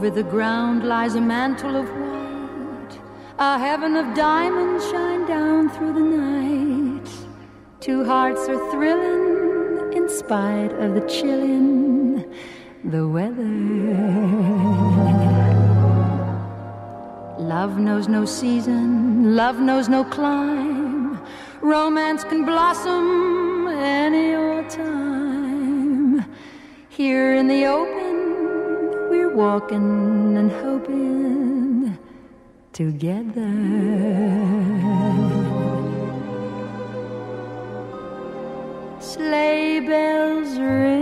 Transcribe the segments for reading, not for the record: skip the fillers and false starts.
Over the ground lies a mantle of white, a heaven of diamonds shine down through the night. Two hearts are thrilling in spite of the chillin' the weather. Love knows no season, love knows no clime. Romance can blossom any old time. Here in the open, we're walking and hoping together. Sleigh bells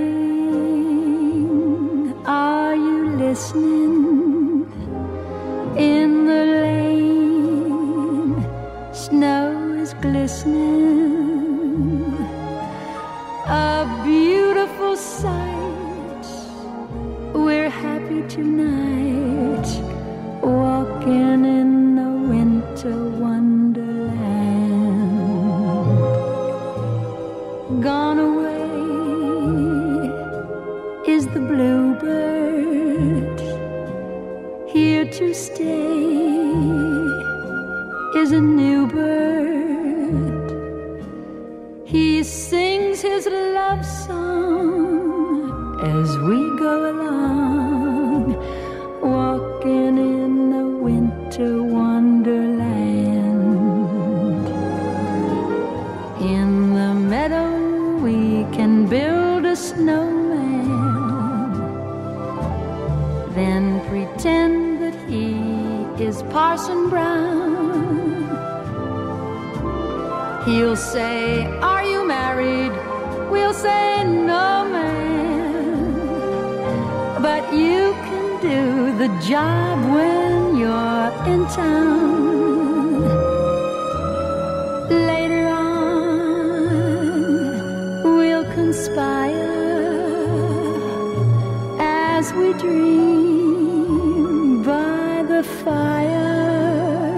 ring, are you listening? In the lane, snow is glistening. A beautiful sight, we're happy tonight, walking in the winter wonderland. Gone away is the bluebird, here to stay is a new bird. He sings his love song as we go along, walking in the winter wonderland. In the meadow we can build a snowman, then pretend that he is Parson Brown. He'll say, "Are you married?" We'll say, "No, man." But you can do the job when you're in town. Later on, we'll conspire as we dream by the fire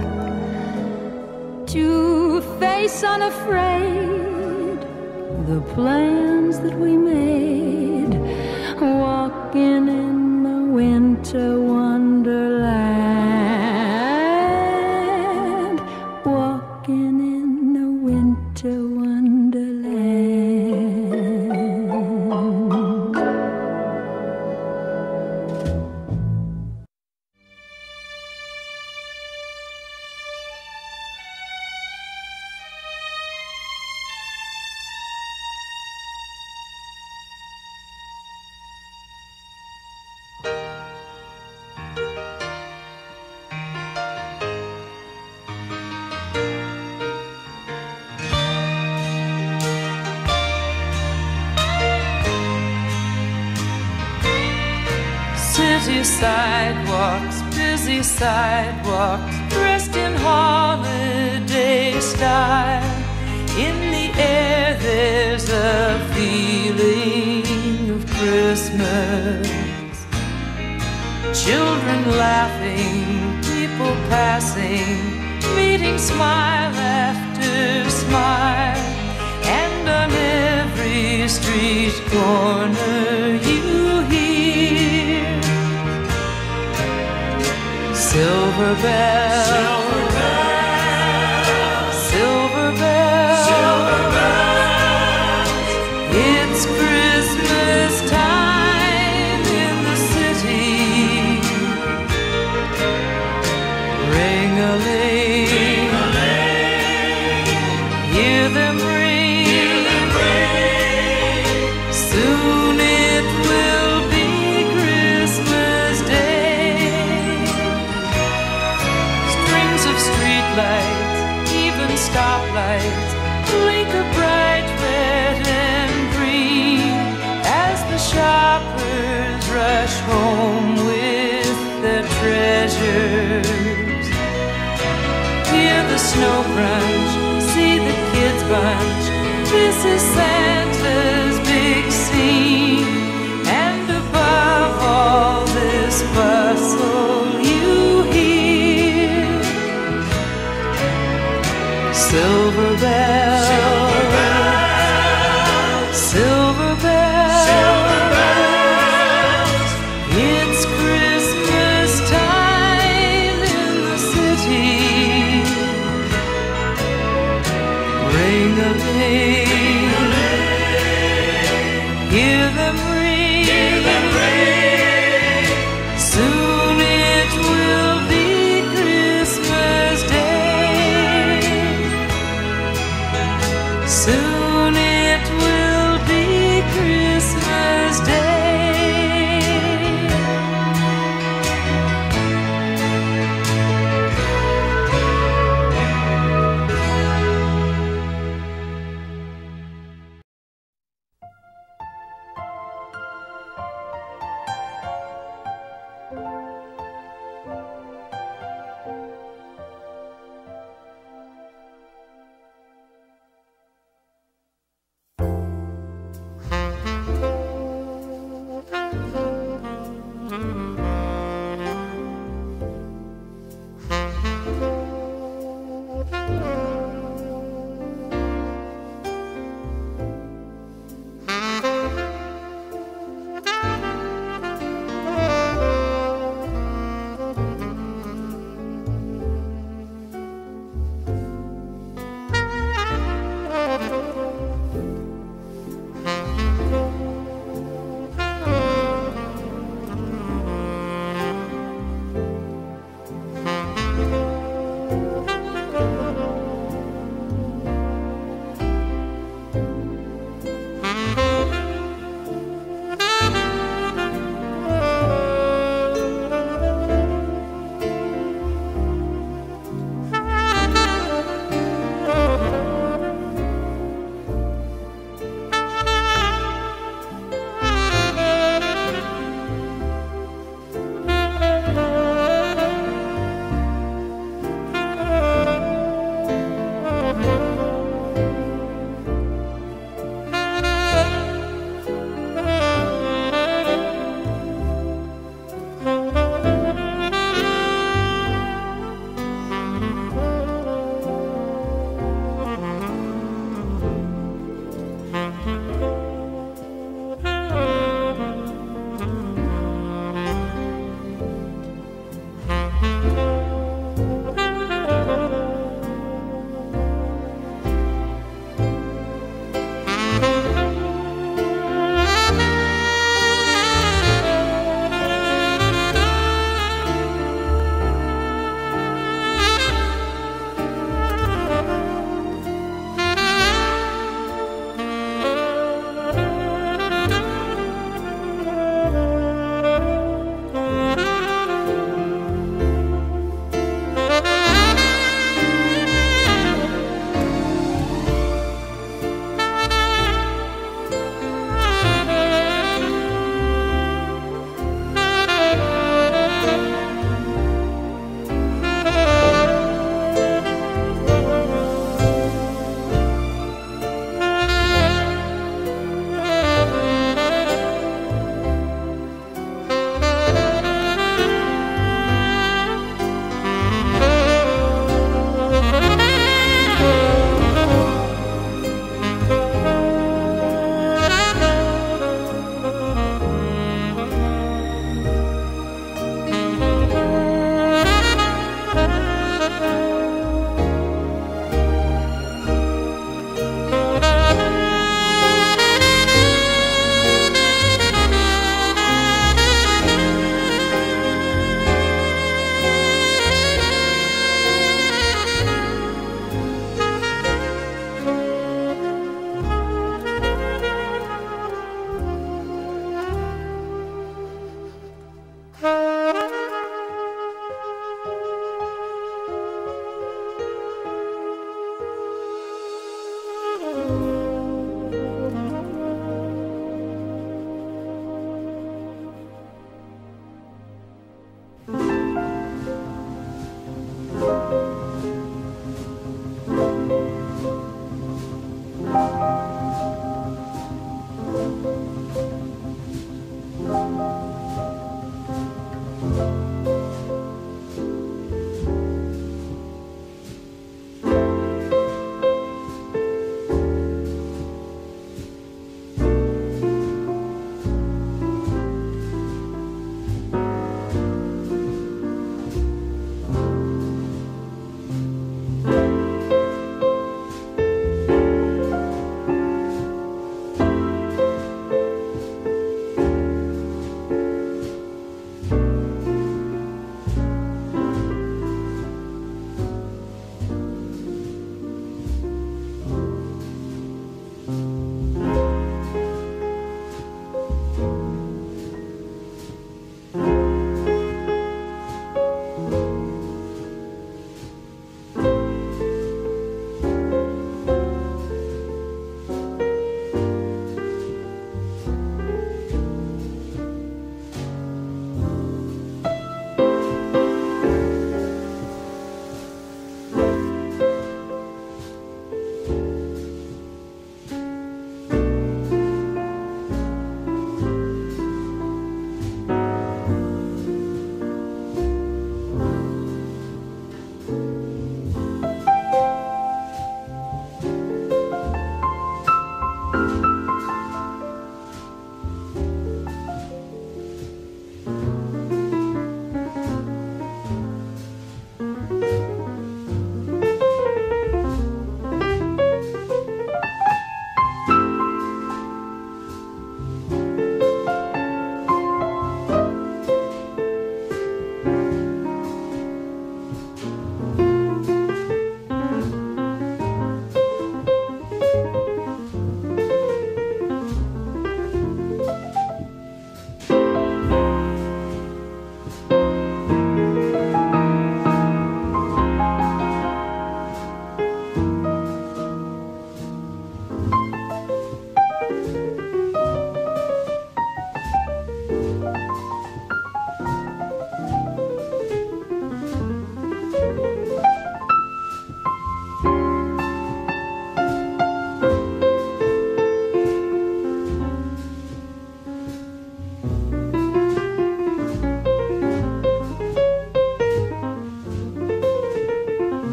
to face unafraid the plans that we made, walking in the winter wonderland, walking in the winter wonderland. City sidewalks, busy sidewalks, dressed in holiday style. In the air there's a feeling of Christmas. Children laughing, people passing, meeting smile after smile. And on every street corner you hear silver bells, silver bells, silver bells, silver bells. It's Christmas time in the city. Ring-a-ling, ring-a-ling, hear them ring, hear them ring. Soon it will be Christmas Day. Strings of streetlights, even stoplights, blink a bright red and green as the shoppers rush home with their treasures. Hear the snow crunch, see the kids bunch. This is Santa's big scene. And above all this bustle you hear silver bells, silver bells, silver bells, silver bells. It's Christmas sing. Hear them ring.